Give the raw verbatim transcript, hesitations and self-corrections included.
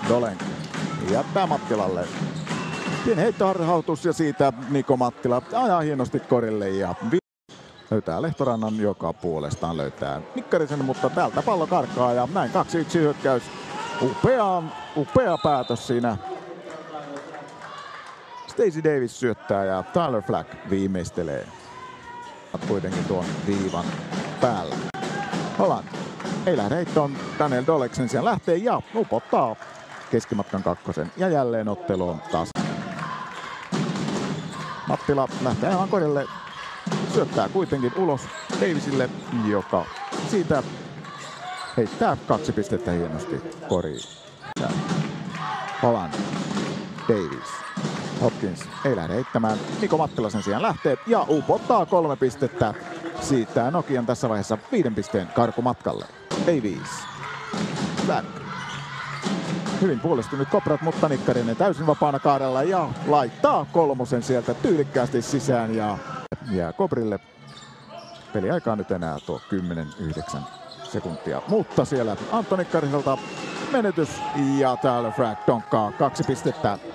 Dolenk jättää Mattilalle. Pieni heittoharhautus ja siitä Niko Mattila ajaa hienosti korille ja löytää Lehtorannan, joka puolestaan löytää Mikkarisen, mutta täältä pallo karkaa ja näin kaksi yksi hyökkäys. Upea, upea päätös siinä. Stacey Davis syöttää ja Tyler Flack viimeistelee kuitenkin tuon viivan päällä. Holland ei lähde heittoon, Daniel Dolek sen sijaan lähtee ja upottaa keskimatkan kakkosen ja jälleen otteluun taas. Mattila lähtee aivan korille, syöttää kuitenkin ulos Davisille, joka siitä heittää kaksi pistettä hienosti koriin. Holland, Davis, Hopkins ei lähde heittämään, Niko Mattila sen sijaan lähtee ja upottaa kolme pistettä. Siitä Nokian tässä vaiheessa viiden pisteen karkumatkalle. Davis, Flack. Hyvin puolustunut Koprat, mutta Nikkarinen täysin vapaana kaarella ja laittaa kolmosen sieltä tyylikkäästi sisään ja jää Kobrille. Peliaikaa nyt enää tuo kymmenen yhdeksän sekuntia, mutta siellä Antto Nikkariselta menetys ja täällä Flack donkkaa kaksi pistettä.